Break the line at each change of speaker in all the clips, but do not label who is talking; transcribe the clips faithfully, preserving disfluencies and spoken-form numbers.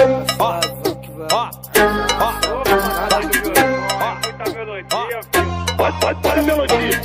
Ó, ó, ó, olha a melodia.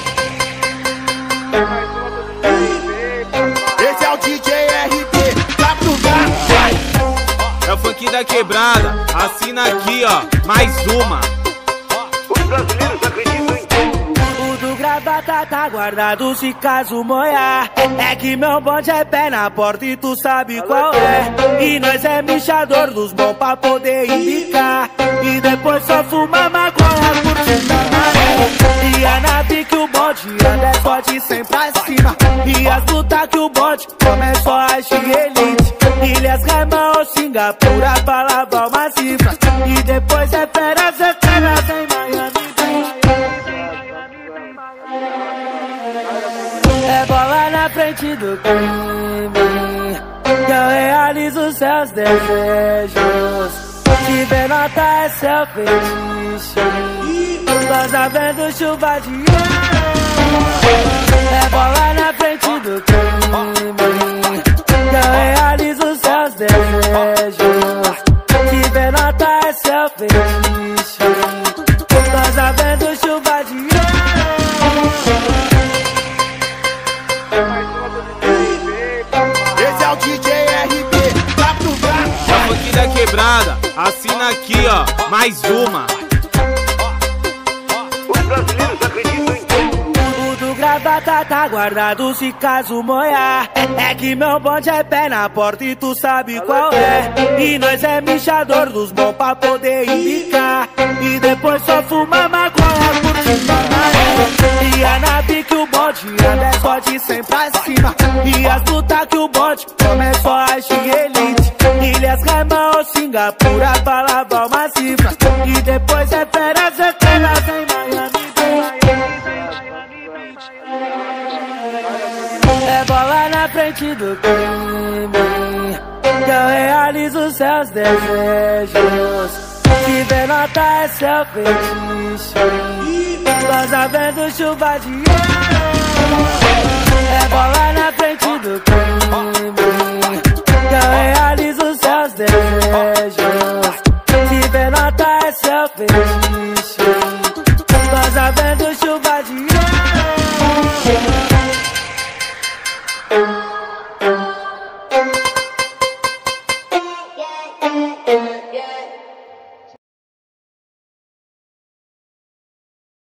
Esse é o D J R B, tá pro gato.
É o funk da quebrada, assina aqui ó, mais uma.
Os brasileiros acreditam em tudo.
O do gravata tá guardado se caso molhar. É que meu bonde é pé na porta e tu sabe qual é. E nós é michador dos bons pra poder indicar. E depois só fuma maconha curtindo a maré. E a nave que o bonde anda é só de cem pra cima. E as lutas que o bonde começou a de elite. Ilhas, Caimão ou Singapura pra lavar uma cifra. E depois é férias eternas em Miami Beach. É bola na frente do crime, que eu realizo seus desejos. Se vê nota é seu fetiche, nós tá vendo chuva de ouro. É bola na frente do crime, que eu realizo seus desejos. Se vê nota é seu fetiche, nós tá vendo chuva de ouro.
Esse é o D J R B, tá pro gato.
É o funk da quebrada, assina aqui ó, mais uma.
Os brasileiros acreditam em tudo.
O do gravata tá guardado se caso molhar. É que meu bonde é pé na porta e tu sabe qual é. E nós é michador dos bons pra poder indicar. E depois só fuma maconha curtindo a maré. E a nave que o bonde anda é só de cem pra cima. E as lutas que o bonde começou a de elite. Ilhas, Caimão ou Singapura pra lavar uma cifra. E depois é férias eternas em Miami Beach. É bola na frente do crime, que eu realizo seus desejos. Se vê nota é seu fetiche, nós tá vendo chuva de ouro.